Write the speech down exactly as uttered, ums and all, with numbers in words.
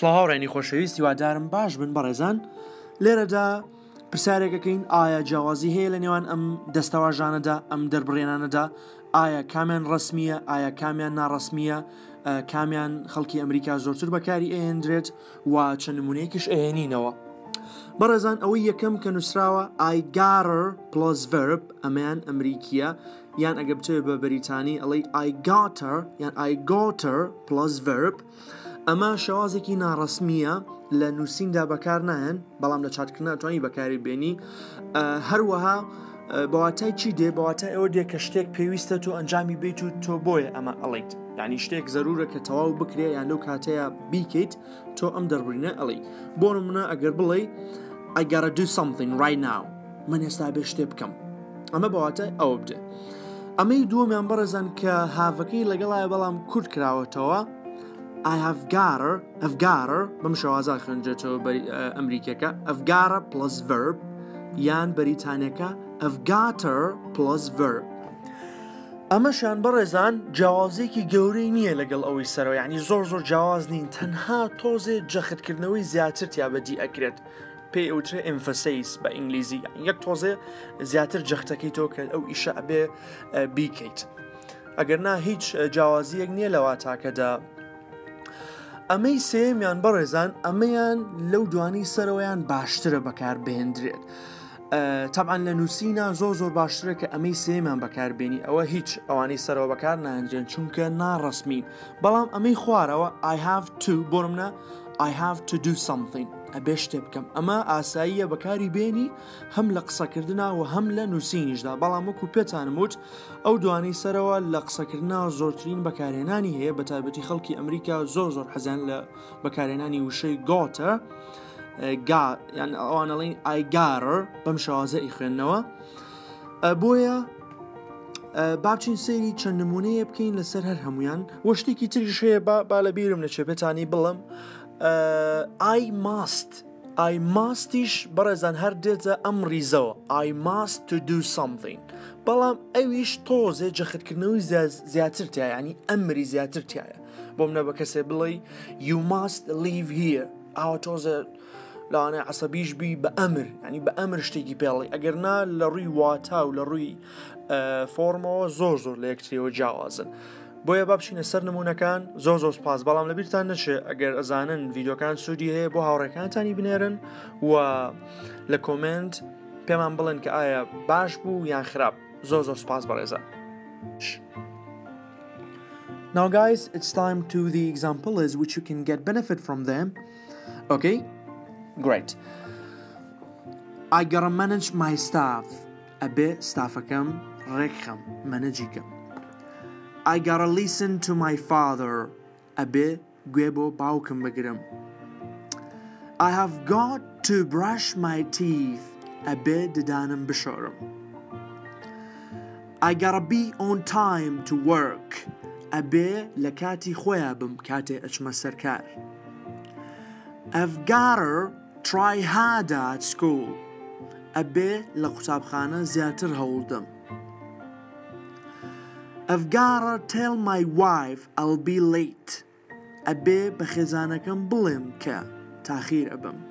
سڵاو هاوڕێنی خۆشەویست هیوادارم باش بن بەڕێزان لێرەدا پرسیارێکەکەین ئایا جیاوازی هەیە لە نێوان ئەم دەستەواژانەدا ئەم دەربڕێنانەدا ئایا کامیان ڕسمیە ئایا کامیان ناڕسمیە کامیان خەڵکی ئەمریکا زۆرتر بەکاری ئەهێنرێت و چەند نمونەیەکیش ئەهێنینەوە بەڕێزان ئەوەی یەکەم کە نووسراوە I gather plus verb ئەمەیان ئەمریکیە یان ئەگە بچێت بە بەریتانی ئەڵێ I got her یان I got her plus verb ئەمە شێوازێکی ناڕسمیە لە نووسیندا بەکار نایەن بەڵام لە چاکردنا توانی بەکاری بێنی هەروەها بەواتای چی دێ بەواتای ئەوە دێ کە شتێک پێویستە تۆ ئەنجامی بیت و تۆ بۆیە ئەمە ئەڵیت یعنی شتێک زەرورە کە تەواو بکرێ یان لەو کاتەیە بیکەیت تۆ ئەم دەربڕینە ئەڵی بۆ نمونە ئەگەر بڵێ I gotta do something right now من ئێستا بێ شتێ بکەم ئەمە بەواتای ئەوە بدێ ئەمەی دووەمیان بەڕێزان کە هاڤەکەی لەگەڵایە بەڵام کورد کراوەتەوە I have got her I've got her بەم شێوازە خوێنجێتەوە ئەمریکیەکە I've got her plus verb یان بەریتانیەکە I've got her plus verb ئەمەشان بەڕێزان جیاوازێکی گەورەی نییە لەگەڵ ئەوەی سەرەوە یعنی زۆر زۆر جیاواز نین تەنها تۆزێ جەختکردنەوەی زیاتر تیا بەدی ئەکرێت پێی ئەوترێ ئەمفەسیس بە ئینگلیزی یەک تۆزێ زیاتر جەختەکەی تۆ کە ئەو ئیشە ئەبێ بیکەیت ئەگەر نا هیچ جیاوازیەک نییە لەوا تاکەدا ئەمەی سێمیان بەڕێزان ئەمەیان لەو دوانی سەرەوەیان باشترە بەکار بهێنرێت طبعا لە نووسینە زۆر زۆر باشترە کە ئەمەی سێمیان بەکاربێنی ئەوە هیچ ئەوانەی سەرەوە بەکار نانجێن چونکە ناڕسمین بەڵام ئەمەی خوارەوە I have to بۆ نمونە I have to do something ئەبێ شتێ بکەم ئەمە ئاساییە بەکاری بێنی هەم لە قسەکردنا و هەم لە نووسینیشدا بەڵام وەکو پێتانم وت ئەو دوانەی سەرەوە لە قسەکردنا زۆرترین بەکارهێنانی هەیە بە تایبەتی خەڵکی ئەمریکا زۆر زۆر حەزیان لە بەکارهێنانی وشەی گۆتە یان ئەوانەڵین I got her بەم شێوازە خوێندنەوە بۆیە با بچین سەیری چەند نمونەیە بکەین لەسەر هەر هەمویان وە شتێکی تریش هەیە با لە بیرم نەچێ پێتانی بڵم I must I mustیش بەڕێزان هەر دێتە ئەم ریزەوە I must to do something بەڵام ئەویش تۆزێ جەختکردنەوەی زیاتر تایە ینی ئەمری زیاتر تایە بۆ منە بە کەسێ بڵێ you must leave here ئاوە تۆزە لاوانەیە عەسەبیش بی بە ئەمر ینی بە ئەمر شتێکی پێڵی ئەگەر نا لە ڕووی واتا و لە ڕووی فۆرمەوە زۆر زۆر لە یەکتریەوە جیاوازن بۆیە با بچینە سەر نمونونەکان زۆر زۆر سپاس بەڵام لە بیرتان نەچێ ئەگەر ئەزانن ڤیدیۆکان سوودی هەیە بۆ هاوڕێکانتانی بنێرن و لە کۆمنت پێمان بڵێن کە ئایا باش بوو یان خراپ زۆر زۆر سپاس بەڕێزە Now guys, it's time to the example is which you can get benefit from them. Okay? Great. I gotta manage my staff. أبي staffكم ركهم managيكم. I gotta listen to my father. أبي جوابو باوكم بقرم. I have got to brush my teeth. أبي ددانم بشورم. I gotta be on time to work. أبي لكاتي خويا بم كاتي أشما سركار. I've gotta try harder at school. أبي لقطابخانة زياتر هولدم. I've gotta tell my wife I'll be late. أبي بخزانكم بلم كا تأخير أبم.